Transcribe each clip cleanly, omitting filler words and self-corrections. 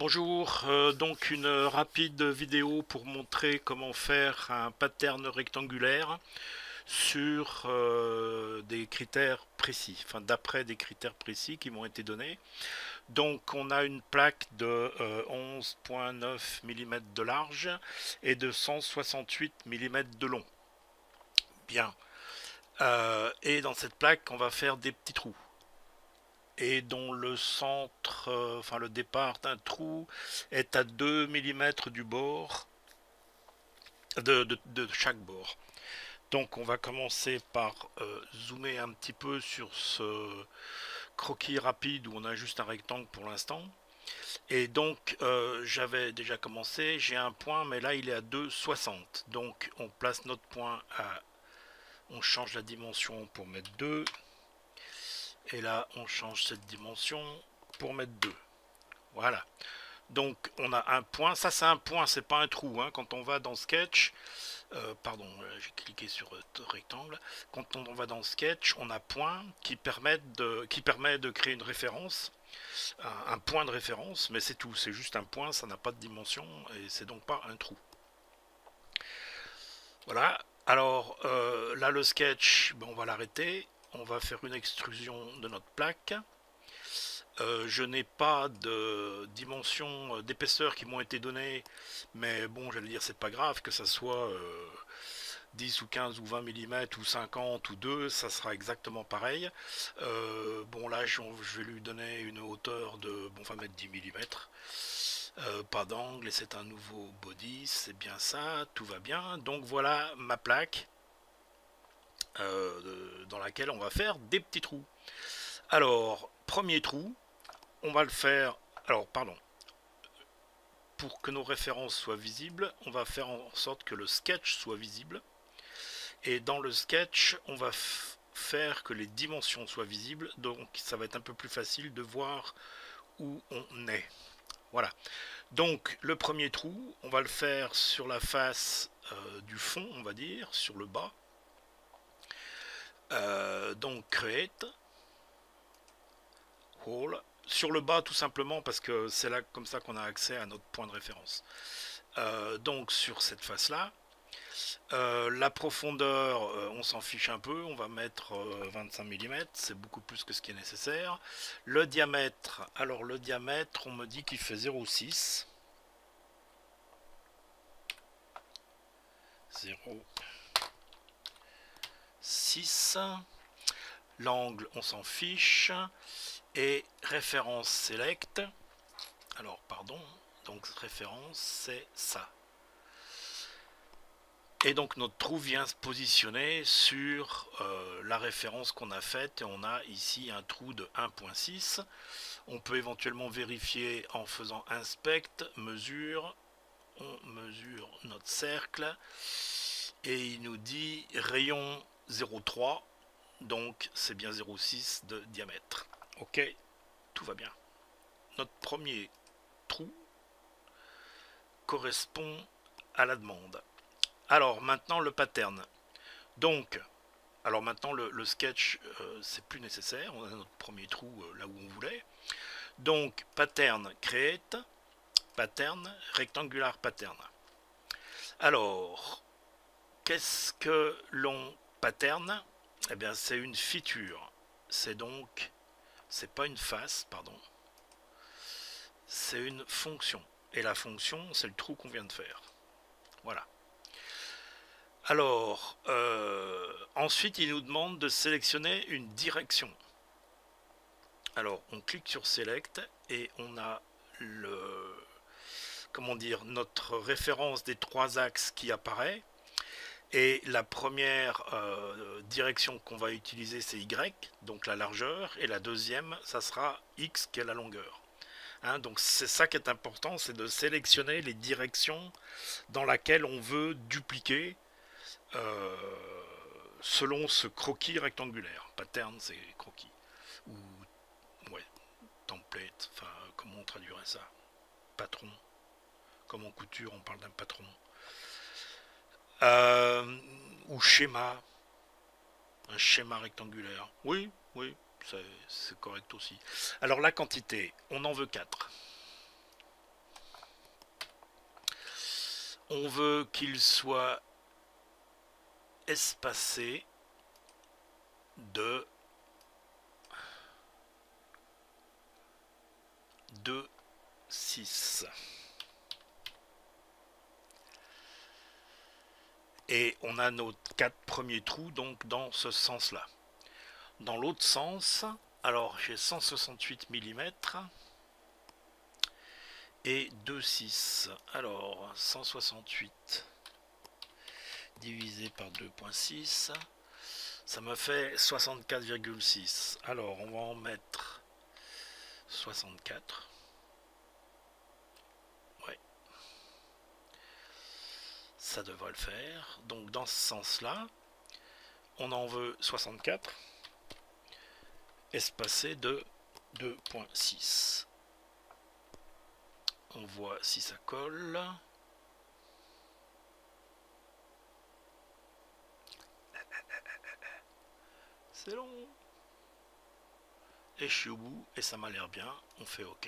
Bonjour, donc une rapide vidéo pour montrer comment faire un pattern rectangulaire sur des critères précis, enfin d'après des critères précis qui m'ont été donnés. Donc on a une plaque de 11,9 mm de large et de 168 mm de long. Bien. Et dans cette plaque, on va faire des petits trous et dont le centre, enfin le départ d'un trou est à 2 mm du bord, de chaque bord. Donc on va commencer par zoomer un petit peu sur ce croquis rapide où on a juste un rectangle pour l'instant. Et donc j'avais déjà commencé, j'ai un point mais là il est à 2,60. Donc on place notre point à... On change la dimension pour mettre 2. Et là on change cette dimension pour mettre 2. Voilà. Donc on a un point, ça c'est un point, c'est pas un trou, hein. Quand on va dans Sketch, pardon, j'ai cliqué sur rectangle, quand on va dans Sketch, on a point qui permet de créer une référence, un point de référence, mais c'est tout, c'est juste un point, ça n'a pas de dimension, et c'est donc pas un trou. Voilà, alors là le Sketch, ben, on va l'arrêter, on va faire une extrusion de notre plaque. Je n'ai pas de dimension d'épaisseur qui m'ont été données, mais bon, j'allais dire, c'est pas grave, que ça soit 10 ou 15 ou 20 mm ou 50 ou 2, ça sera exactement pareil. Bon, là, je vais lui donner une hauteur de, bon, on va mettre 10 mm. Pas d'angle, et c'est un nouveau body, c'est bien ça, tout va bien. Donc voilà ma plaque dans laquelle on va faire des petits trous. Alors, premier trou, on va le faire. Alors, pardon. Pour que nos références soient visibles, on va faire en sorte que le sketch soit visible. Et dans le sketch, on va faire que les dimensions soient visibles. Donc, ça va être un peu plus facile de voir où on est. Voilà. Donc, le premier trou, on va le faire sur la face du fond, on va dire, sur le bas. Donc, create. Wall. Sur le bas tout simplement parce que c'est là comme ça qu'on a accès à notre point de référence. Donc sur cette face là, la profondeur on s'en fiche un peu, on va mettre 25 mm, c'est beaucoup plus que ce qui est nécessaire. Le diamètre, alors le diamètre on me dit qu'il fait 0,6. 0,6. L'angle on s'en fiche. Et référence select, alors pardon, donc référence c'est ça. Et donc notre trou vient se positionner sur la référence qu'on a faite et on a ici un trou de 1,6. On peut éventuellement vérifier en faisant inspect, mesure, on mesure notre cercle et il nous dit rayon 0,3, donc c'est bien 0,6 de diamètre. Ok, tout va bien. Notre premier trou correspond à la demande. Alors maintenant le pattern. Donc, alors maintenant le sketch c'est plus nécessaire. On a notre premier trou là où on voulait. Donc pattern create, pattern rectangular pattern. Alors, qu'est-ce que l'on pattern? Eh bien c'est une feature. C'est donc, c'est pas une face, pardon. C'est une fonction. Et la fonction, c'est le trou qu'on vient de faire. Voilà. Alors, ensuite, il nous demande de sélectionner une direction. Alors, on clique sur Select et on a comment dire, notre référence des 3 axes qui apparaît. Et la première direction qu'on va utiliser, c'est Y, donc la largeur. Et la deuxième, ça sera X, qui est la longueur. Hein, donc c'est ça qui est important, c'est de sélectionner les directions dans lesquelles on veut dupliquer euh, selon ce croquis rectangulaire. Pattern, c'est croquis. Ou, ouais, template, enfin, comment on traduirait ça? Patron. Comme en couture, on parle d'un patron. Euh, ou schéma. Un schéma rectangulaire. Oui, oui, c'est correct aussi. Alors la quantité, on en veut 4. On veut qu'il soit espacé de 6. Et on a nos 4 premiers trous donc dans ce sens là. Dans l'autre sens, alors j'ai 168 mm et 2,6. Alors 168 divisé par 2,6, ça me fait 64,6. Alors on va en mettre 64. Ouais, ça devrait le faire. Donc dans ce sens là, on en veut 64 espacé de 2,6. On voit si ça colle. C'est long. Et je suis au bout et ça m'a l'air bien. On fait OK.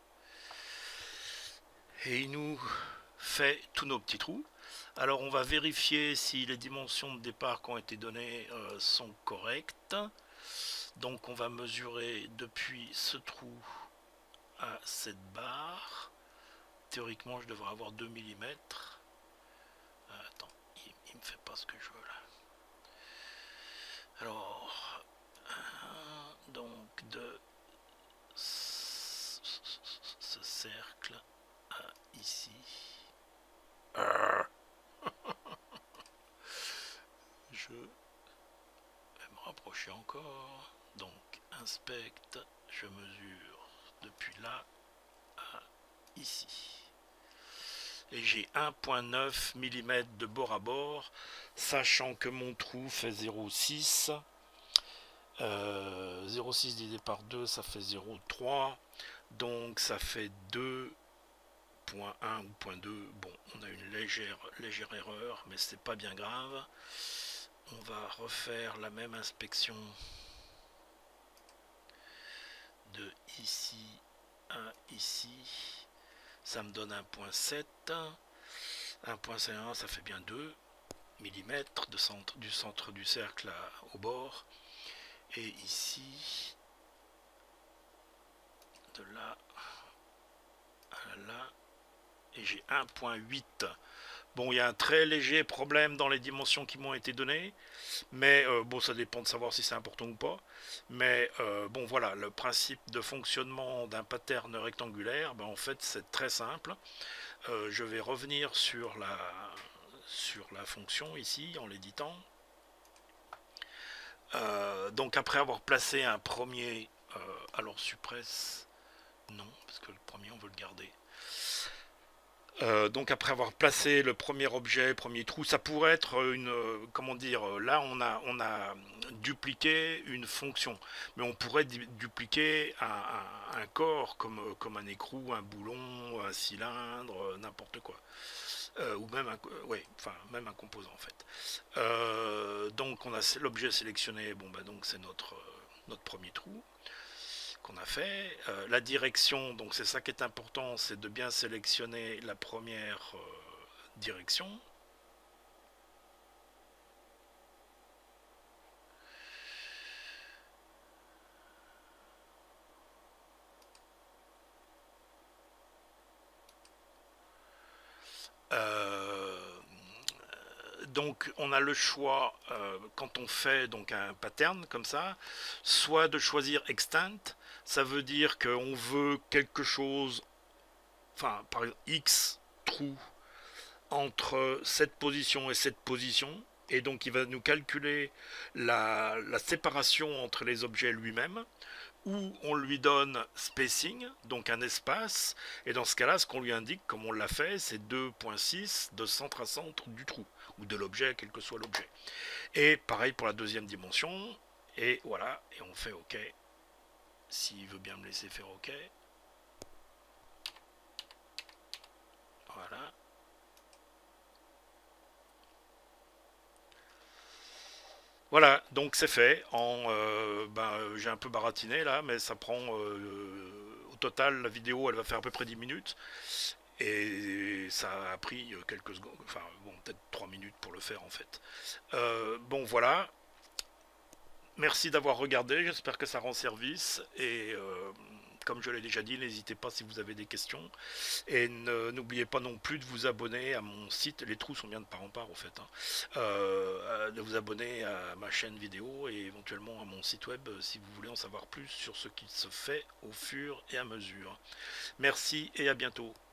Et il nous fait tous nos petits trous. Alors on va vérifier si les dimensions de départ qui ont été données sont correctes. Donc on va mesurer depuis ce trou à cette barre. Théoriquement je devrais avoir 2 mm. Attends, il me fait pas ce que je veux là. Alors, donc de ce cercle à ici. Je vais me rapprocher encore. Donc, inspecte, je mesure depuis là à ici. Et j'ai 1,9 mm de bord à bord, sachant que mon trou fait 0,6. 0,6 divisé par 2, ça fait 0,3. Donc ça fait 2,1 ou 0,2. Bon, on a une légère erreur, mais c'est pas bien grave. On va refaire la même inspection de ici à ici. Ça me donne 1,7. 1,1, ça fait bien 2 mm du centre du cercle au bord. Et ici, de là à là, et j'ai 1,8. Bon, il y a un très léger problème dans les dimensions qui m'ont été données, mais bon, ça dépend de savoir si c'est important ou pas. Mais bon, voilà, le principe de fonctionnement d'un pattern rectangulaire, ben, en fait, c'est très simple. Je vais revenir sur la fonction ici, en l'éditant. Donc après avoir placé un premier, alors suppresse, non, parce que le premier on veut le garder. Donc après avoir placé le premier objet, premier trou, ça pourrait être une, comment dire, là on a dupliqué une fonction, mais on pourrait dupliquer un corps comme un écrou, un boulon, un cylindre, n'importe quoi. Ou même même un composant en fait. Donc on a l'objet sélectionné, bon bah donc c'est notre premier trou qu'on a fait. La direction, donc c'est ça qui est important, c'est de bien sélectionner la première direction. Donc on a le choix quand on fait donc un pattern comme ça, soit de choisir extant, ça veut dire qu'on veut quelque chose, enfin par exemple X trou entre cette position et cette position, et donc il va nous calculer la séparation entre les objets lui-même, ou on lui donne spacing, donc un espace, et dans ce cas-là, ce qu'on lui indique, comme on l'a fait, c'est 2,6 de centre à centre du trou, ou de l'objet, quel que soit l'objet. Et pareil pour la deuxième dimension, et voilà, et on fait OK. S'il veut bien me laisser faire OK. Voilà. Voilà, donc c'est fait. J'ai un peu baratiné là, mais ça prend au total, la vidéo elle va faire à peu près 10 minutes. Et ça a pris quelques secondes, enfin bon, peut-être 3 minutes pour le faire en fait. Bon voilà, merci d'avoir regardé, j'espère que ça rend service. Et comme je l'ai déjà dit, n'hésitez pas si vous avez des questions. Et n'oubliez pas non plus de vous abonner à mon site, les trous sont bien de part en part au fait, hein. De vous abonner à ma chaîne vidéo et éventuellement à mon site web si vous voulez en savoir plus sur ce qui se fait au fur et à mesure. Merci et à bientôt.